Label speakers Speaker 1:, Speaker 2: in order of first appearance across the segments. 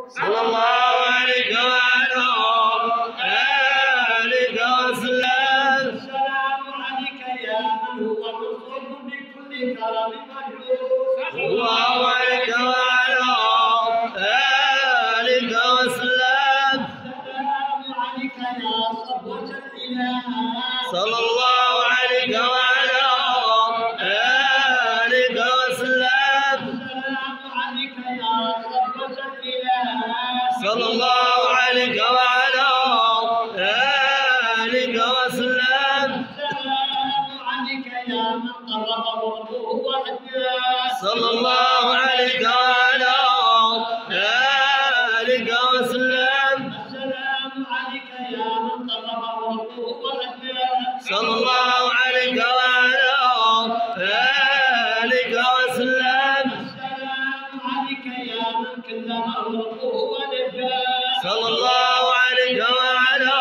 Speaker 1: صلى الله عليك وعلى آلك وسلم.
Speaker 2: السلام عليك يا من هو مصروف بكل كرم مجلوس.
Speaker 1: صلى الله عليك وعلى آلك وسلم.
Speaker 2: السلام عليك يا صفوة الإله.
Speaker 1: صلى الله عليك وعلى آلك وسلم.
Speaker 2: السلام عليك يا صفوة الإله.
Speaker 1: صلى الله عليك وعلى آلك وسلم.
Speaker 2: السلام عليك يا من قربه ربه وهداه.
Speaker 1: صلى الله عليك وعلى آلك وسلم.
Speaker 2: السلام عليك يا من قربه ربه وهداه.
Speaker 1: صلى الله عليك وعلى آلك وسلم.
Speaker 2: السلام عليك يا من كلمه ربه ونجاه.
Speaker 1: صلى الله عليك وعلى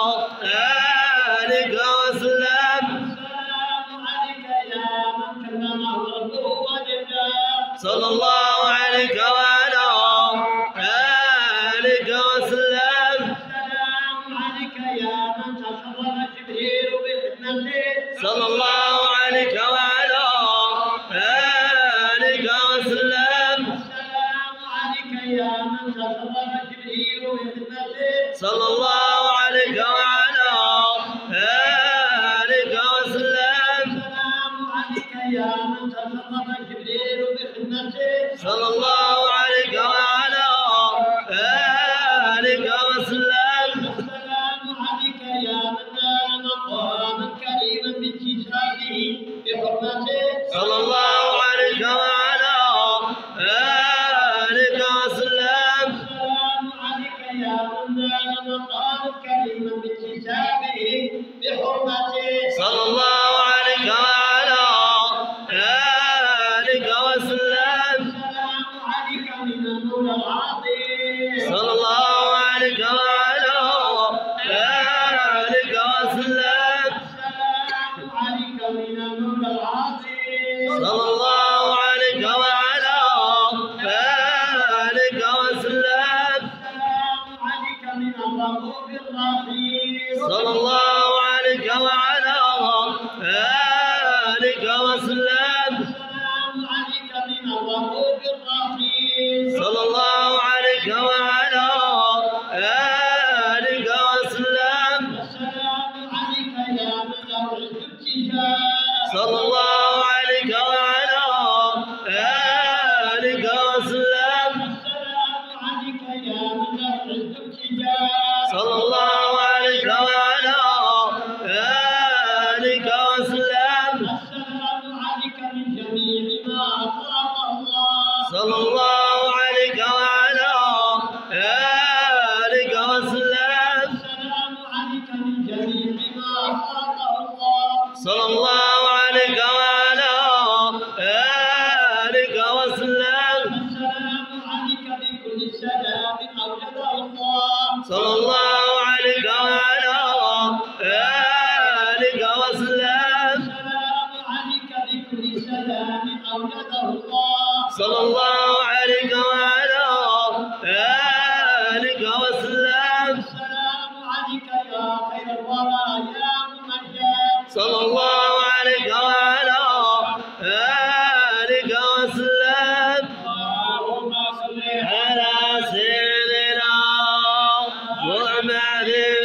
Speaker 1: آلك وسلم.
Speaker 2: السلام عليك يا من كلمه ربه ونجاه.
Speaker 1: صلى الله عليك وعلى آلك وسلم.
Speaker 2: السلام عليك يا من تشرف جبريل بخدمته.
Speaker 1: صلى الله عليك وعلى آلك وسلم.
Speaker 2: السلام عليك يا من تشرف جبريل بخدمته.
Speaker 1: صلى الله عليك وعلى آلك وسلم.
Speaker 2: السلام عليك يا من تشرف جبريل بخدمته.
Speaker 1: صلى الله عليك وعلى آلك وسلم.
Speaker 2: السلام عليك يا من نال مقاما كريما باتجاهه بحرمته.
Speaker 1: صلى الله عليك وعلى آلك وسلم.
Speaker 2: السلام عليك يا من نال مقاما كريما باتجاهه بحرمته.
Speaker 1: صلى الله عليك وعلى آلك وسلم.
Speaker 2: السلام عليك من المولى العظيم.
Speaker 1: صلى الله عليك وعلى آلك وسلم.
Speaker 2: السلام عليك من المولى العظيم.
Speaker 1: صلى الله عليك وعلى آلك وسلم.
Speaker 2: السلام عليك من الرؤوف الرحيم.
Speaker 1: صلى الله عليك وعلى آلك وسلم.
Speaker 2: السلام عليك من الرؤوف الرحيم.
Speaker 1: صلى الله عليك وعلى آلك وسلم.
Speaker 2: السلام عليك يا من له الاتجاه.
Speaker 1: صلى الله عليك وعلى آلك وسلم.
Speaker 2: السلام عليك يا من له الاتجاه.
Speaker 1: صلى الله عليك وعلى آلك وسلم.
Speaker 2: السلام عليك من جميع ما خلق الله.
Speaker 1: صلى الله عليك وعلى آلك وسلم.
Speaker 2: السلام عليك من جميع ما خلق الله.
Speaker 1: صلى الله عليك وعلى آلك وسلم.
Speaker 2: السلام عليك بكل سلام أوجده الله.
Speaker 1: صلى الله عليك وعلى آلك وسلم.
Speaker 2: السلام عليك بكل سلام أوجده الله.
Speaker 1: صلى الله عليك وعلى آلك وسلم.
Speaker 2: السلام عليك يا خير الورى يا ممجد.
Speaker 1: صلى الله عليك وعلى آلك وسلم.
Speaker 2: اللهم صل
Speaker 1: على سيدنا محمد